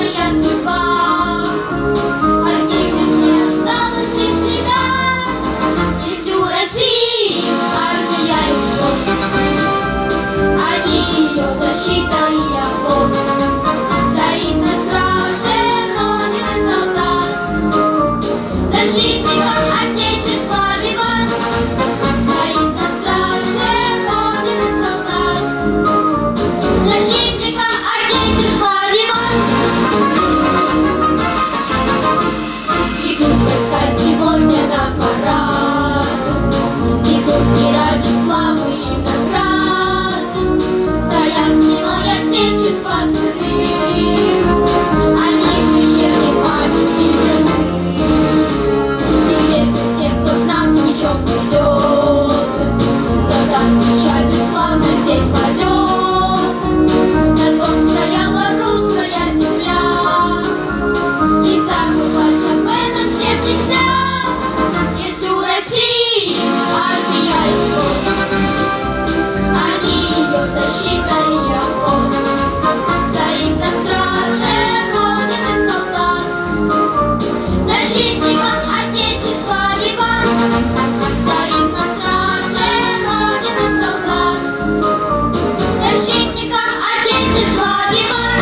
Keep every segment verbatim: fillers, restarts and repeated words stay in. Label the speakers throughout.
Speaker 1: своя судьба. От них не осталось и следа. Есть у России армия и флот. Они ее защита и оплот. Стоит на страже Родины солдат, защитников Отечества виват. Стоит на страже Родины солдат, защитников Отечества виват. Идут войска сегодня на парад, идут не ради славы и наград. Стоят стеной Отечества сыны, они священной памяти верны. Известен всем, кто к нам с мечом придет, когда меча бесславно здесь падет. На том стояла русская земля, и забывать об этом всем нельзя. Есть у России армия и флот, они ее защита и оплот. Стоит на страже Родины солдат, защитников Отечества виват. Стоит на страже Родины солдат, защитников Отечества виват.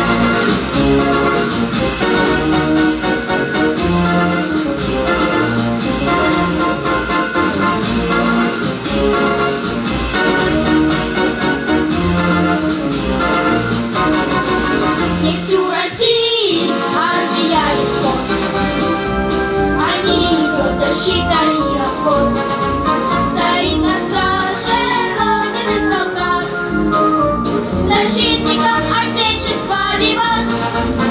Speaker 1: Есть у России армия и флот, они ее защита и оплот. Стоит на страже Родины солдат, защитников Отечества виват.